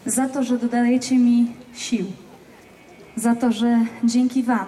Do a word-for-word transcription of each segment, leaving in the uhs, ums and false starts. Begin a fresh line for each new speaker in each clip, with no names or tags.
za to, że dodajecie mi sił, za to, że dzięki wam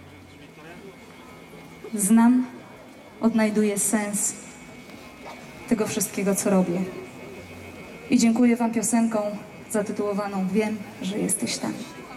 znam, odnajduję sens tego wszystkiego, co robię. I dziękuję wam piosenką zatytułowaną Wiem, że jesteś tam.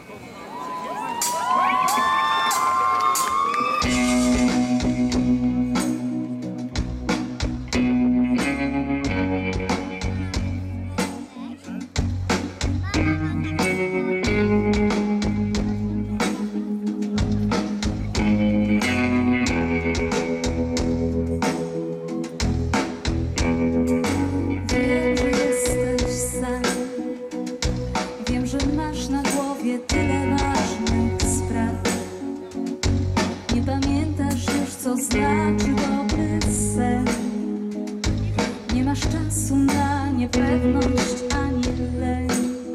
Co znaczy dobry sen. Nie masz czasu na niepewność ani lęk.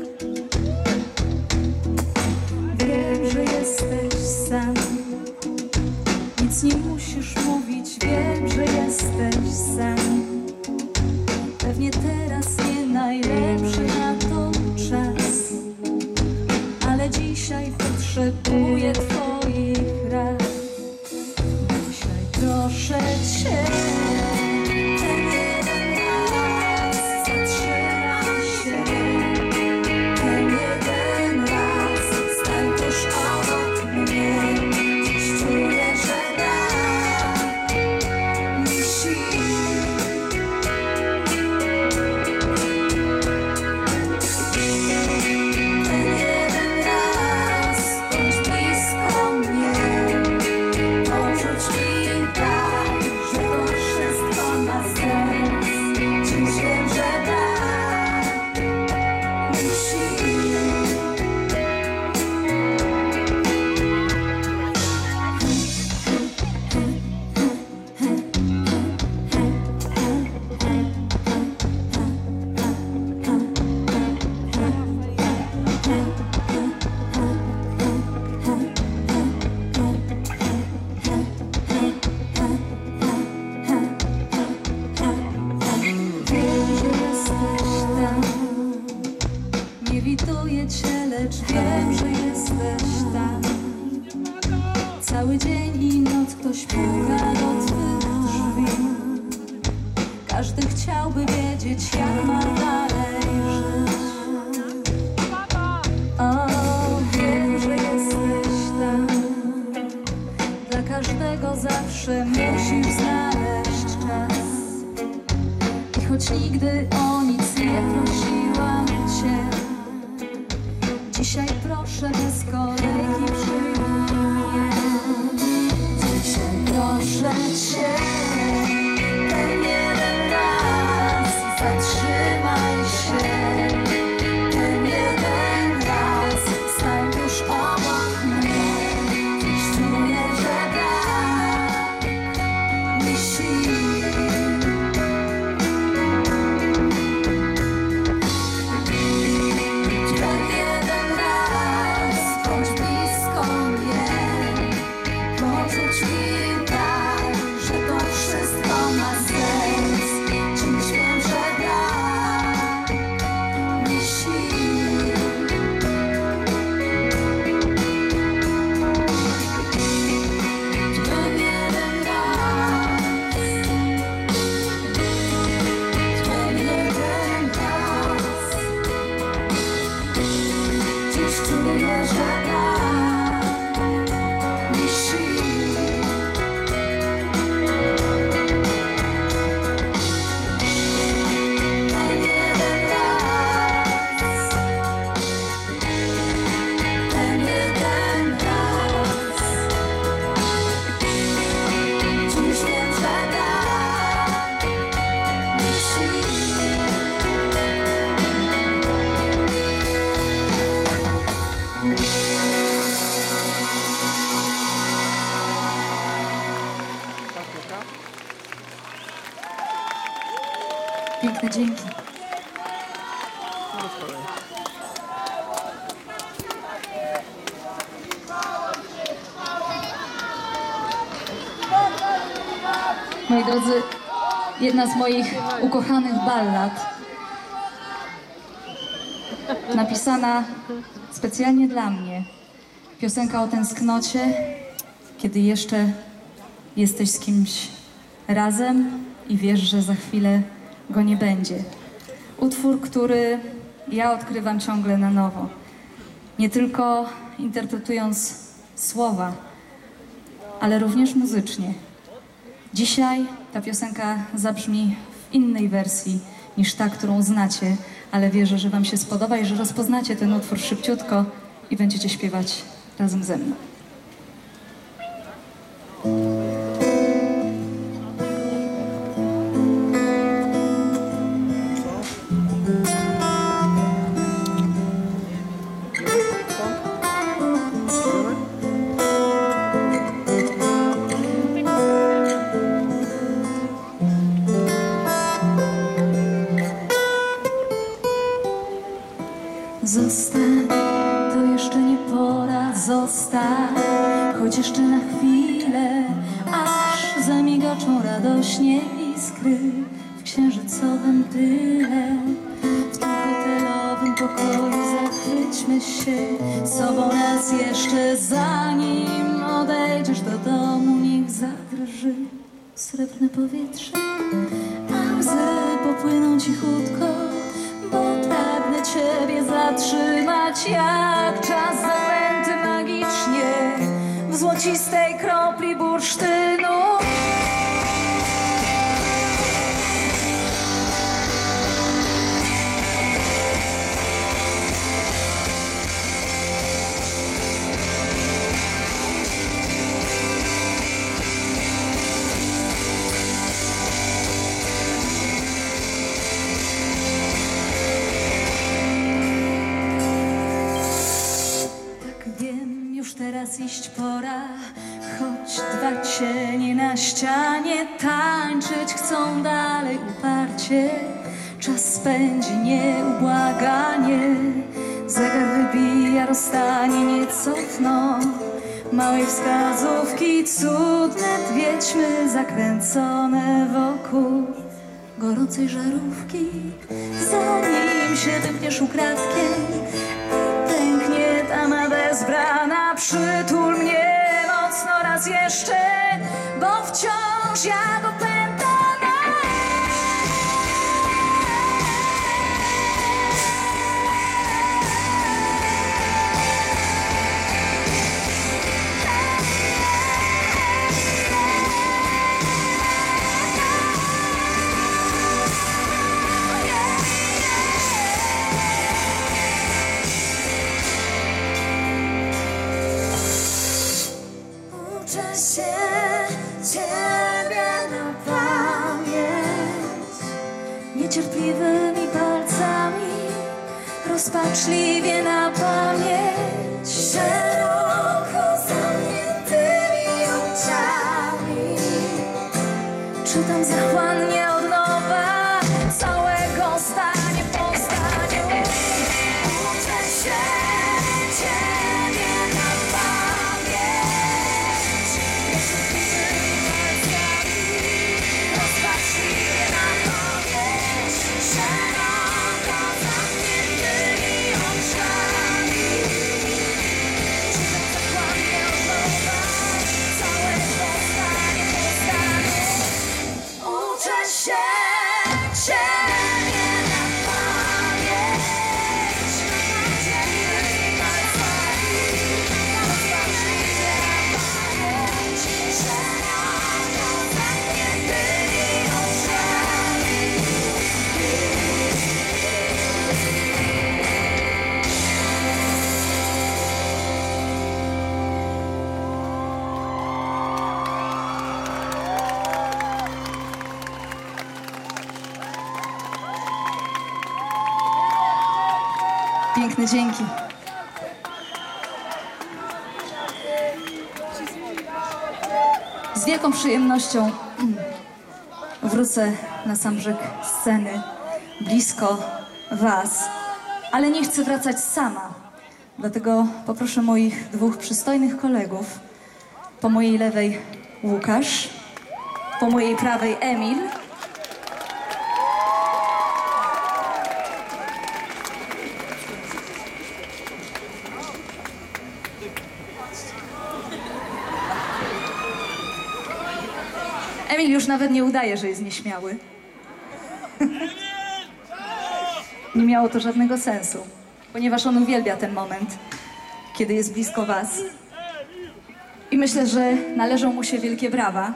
Wiem, że jesteś sam. Nic nie musisz mówić. Wiem, że jesteś sam. Pewnie teraz nie najlepszy na to czas, ale dzisiaj potrzebuję twoich rad. Proszę cię, ten jeden raz zatrzymaj się, ten jeden raz stań tuż obok mnie. Dziś czuję, że brak mi sił. Ten jeden raz bądź blisko mnie, poczuć mi Widuję cię, lecz wiem, że jesteś tam. Cały dzień i noc ktoś puka do twych drzwi. Każdy chciałby wiedzieć, jak ma dalej żyć. O, wiem, że jesteś tam. Dla każdego zawsze musisz znaleźć czas. I choć nigdy o nic nie prosiłam cię, dzisiaj proszę bez kolejki przyjmij mnie. Dzisiaj proszę cię, ten jeden raz zatrzymaj się, ten jeden raz stań tuż obok mnie. Dziś czuję, że brak mi sił.
Piękne dzięki. Moi drodzy, jedna z moich ukochanych ballad. napisana specjalnie dla mnie. Piosenka o tęsknocie, kiedy jeszcze jesteś z kimś razem i wiesz, że za chwilę go nie będzie. Utwór, który ja odkrywam ciągle na nowo. Nie tylko interpretując słowa, ale również muzycznie. Dzisiaj ta piosenka zabrzmi w innej wersji niż ta, którą znacie, ale wierzę, że wam się spodoba i że rozpoznacie ten utwór szybciutko i będziecie śpiewać razem ze mną.
Zostań, to jeszcze nie pora, zostań, choć jeszcze na chwilę, aż zamigoczą radośnie iskry w księżycowym tyle. W tym hotelowym pokoju zachwyćmy się sobą raz jeszcze, zanim odejdziesz do domu, niech zadrży srebrne powietrze, a łzy popłyną cichutko, bo pragnę Ciebie zatrzymać, jak czas zaklęty magicznie w złocistej kropli bursztynu. Już teraz iść pora, choć dwa cienie na ścianie tańczyć chcą dalej uparcie. Czas spędzi nieubłaganie, zegar wybija rozstanie, nie cofną małej wskazówki. Cudne wiedźmy zakręcone wokół gorącej żarówki. Zanim się wypniesz ukradkiem, pęknie dama bezbrana, przytul mnie mocno raz jeszcze, bo wciąż ja go pętam. Uczę się Ciebie na pamięć, niecierpliwymi palcami, rozpaczliwie na pamięć, szeroko zamkniętymi oczami. Czytam zachłannie od nowa całego zdania po zdaniu. Uczę się Ciebie na pamięć, rozpaczliwie na pamięć, szeroko zamkniętymi oczami. Czytam zakładnie od nowa całego zdania po zdaniu. Uczę się Ciebie na pamięć, rozpaczliwie na pamięć, szeroko zamkniętymi oczami.
Piękne dzięki. Z wielką przyjemnością wrócę na sam brzeg sceny, blisko was, ale nie chcę wracać sama. Dlatego poproszę moich dwóch przystojnych kolegów. Po mojej lewej Łukasz, po mojej prawej Emil. Emil już nawet nie udaje, że jest nieśmiały. Nie miało to żadnego sensu, ponieważ on uwielbia ten moment, kiedy jest blisko was. I myślę, że należą mu się wielkie brawa.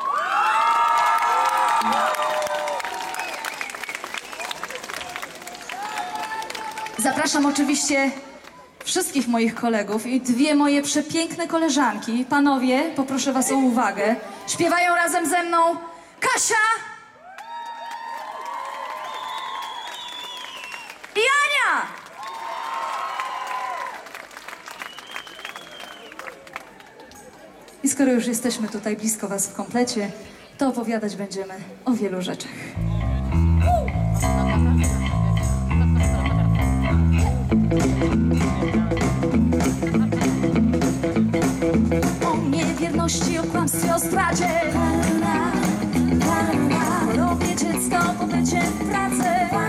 Zapraszam oczywiście wszystkich moich kolegów i dwie moje przepiękne koleżanki. Panowie, poproszę was o uwagę. Śpiewają razem ze mną Kasia i Ania! I skoro już jesteśmy tutaj blisko was w komplecie, to opowiadać będziemy o wielu rzeczach. O niewierności, o kłamstwie, o zdradzie, chorobie dziecka, o pobycie w pracy,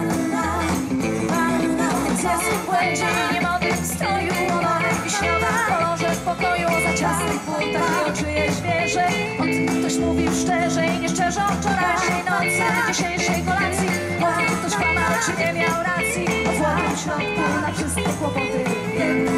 o błędzie i niemodnym stroju, o nowych wiśniowych kolorze w pokoju, o za ciasnych butach i o czyjeś wierze. O tym ktoś mówił szczerze i nieszczerze o wczorajszej nocy, dzisiejszej kolacji. O tym ktoś kłamał, czy nie miał racji, o złotym środku na wszystkie kłopoty.